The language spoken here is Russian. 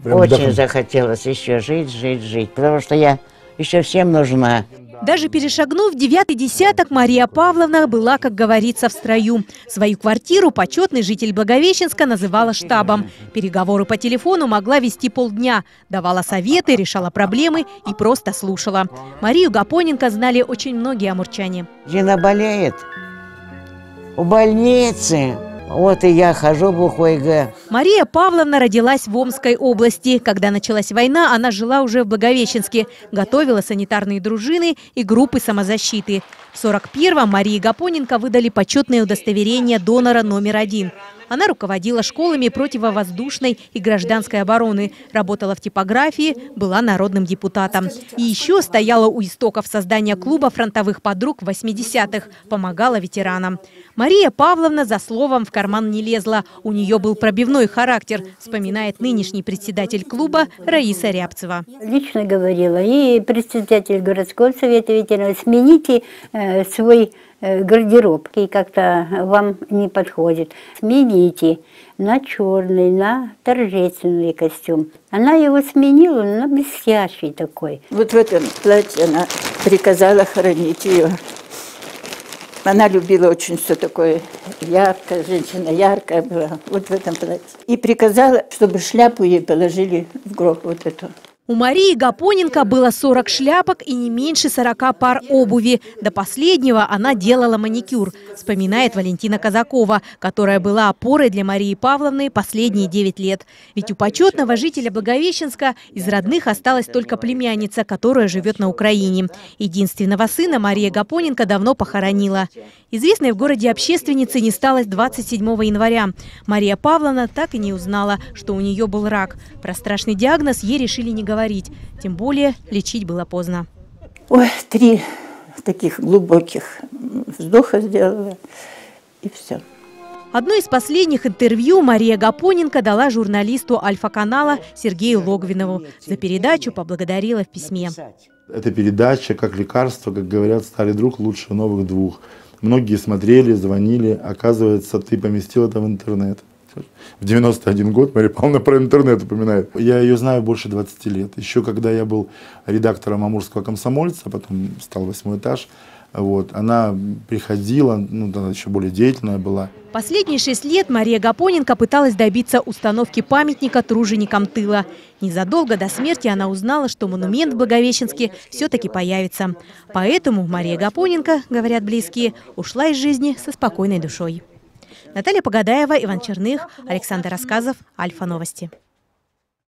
Очень захотелось еще жить, потому что я еще всем нужна. Даже перешагнув 9-й десяток, Мария Павловна была, как говорится, в строю. Свою квартиру почетный житель Благовещенска называла штабом. Переговоры по телефону могла вести полдня. Давала советы, решала проблемы и просто слушала. Марию Гапоненко знали очень многие амурчане. Жена болеет в больнице. Вот и я хожу в УХГ. Мария Павловна родилась в Омской области. Когда началась война, она жила уже в Благовещенске. Готовила санитарные дружины и группы самозащиты. В 1941-м Марии Гапоненко выдали почетное удостоверение донора номер 1. Она руководила школами противовоздушной и гражданской обороны, работала в типографии, была народным депутатом. И еще стояла у истоков создания клуба фронтовых подруг в 80-х, помогала ветеранам. Мария Павловна за словом в карман не лезла. У нее был пробивной характер, вспоминает нынешний председатель клуба Раиса Рябцева. Лично говорила и председатель городского совета ветеранов: смените свой гардероб, и как-то вам не подходит. Смените на черный, на торжественный костюм. Она его сменила на блестящий такой. Вот в этом платье она приказала хоронить ее. Она любила очень все такое яркое, женщина яркая была, вот в этом платье. И приказала, чтобы шляпу ей положили в гроб, вот эту. У Марии Гапоненко было 40 шляпок и не меньше 40 пар обуви. До последнего она делала маникюр, вспоминает Валентина Казакова, которая была опорой для Марии Павловны последние 9 лет. Ведь у почетного жителя Благовещенска из родных осталась только племянница, которая живет на Украине. Единственного сына Мария Гапоненко давно похоронила. Известной в городе общественницы не стало 27 января. Мария Павловна так и не узнала, что у нее был рак. Про страшный диагноз ей решили не говорить. Тем более лечить было поздно. Ой, 3 таких глубоких вздоха сделала, и все. Одно из последних интервью Мария Гапоненко дала журналисту Альфа-канала Сергею Логвинову. За передачу поблагодарила в письме. Эта передача, как лекарство, как говорят, старый друг лучше новых 2. Многие смотрели, звонили. Оказывается, ты поместил это в интернет. В 91 год Мария Павловна про интернет упоминает. Я ее знаю больше 20 лет. Еще когда я был редактором «Амурского комсомольца», потом стал 8-й этаж, вот, она приходила, ну, она еще более деятельная была. Последние 6 лет Мария Гапоненко пыталась добиться установки памятника труженикам тыла. Незадолго до смерти она узнала, что монумент в Благовещенске все-таки появится. Поэтому Мария Гапоненко, говорят близкие, ушла из жизни со спокойной душой. Наталья Погодаева, Иван Черных, Александр Рассказов, Альфа Новости.